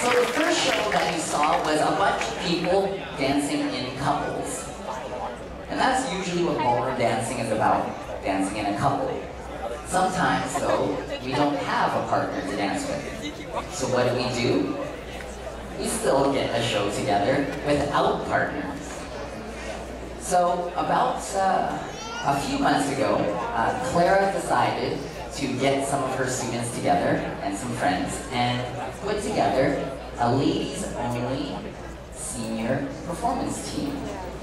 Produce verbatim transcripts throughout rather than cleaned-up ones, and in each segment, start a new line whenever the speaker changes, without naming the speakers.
So the first show that you saw was a bunch of people dancing in couples. And that's usually what ballroom dancing is about, dancing in a couple. Sometimes, though, we don't have a partner to dance with. So what do we do? We still get a show together without partners. So about uh, a few months ago, uh, Clara decided to get some of her students together and some friends and put together a ladies-only senior performance team.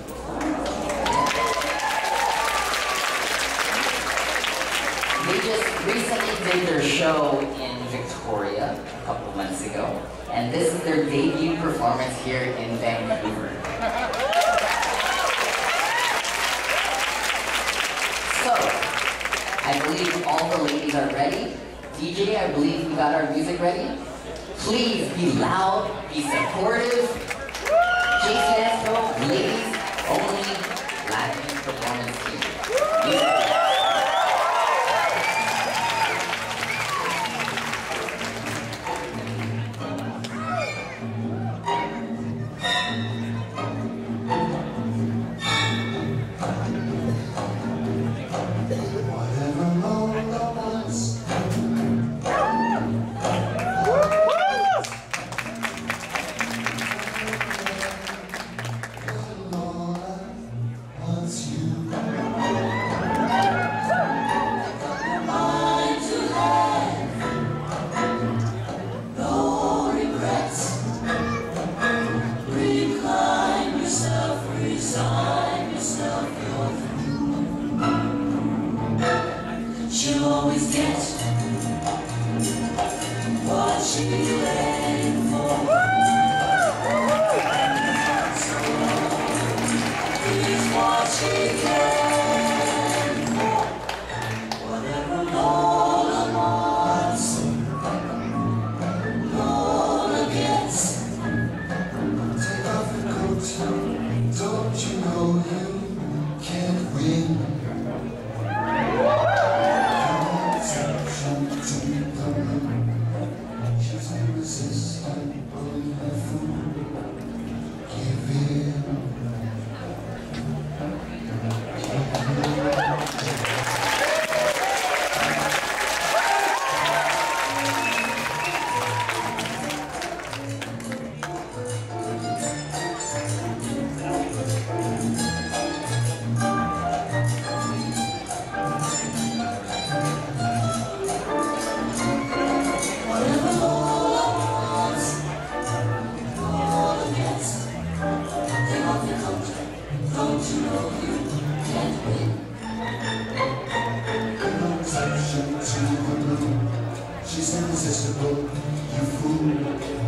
They just recently did their show in Victoria a couple months ago, and this is their debut performance here in Vancouver. So, I believe all the ladies are ready. D J, I believe we got our music ready. Please be loud, be supportive. J C S O, ladies only Latin performance team. Music.
She'll always get what she's waiting for. Is what she can for. Whatever Lola wants, Lola gets.
Take off your coat, don't you know you can't win? She's irresistible in her food. Give in. She's irresistible, you fool.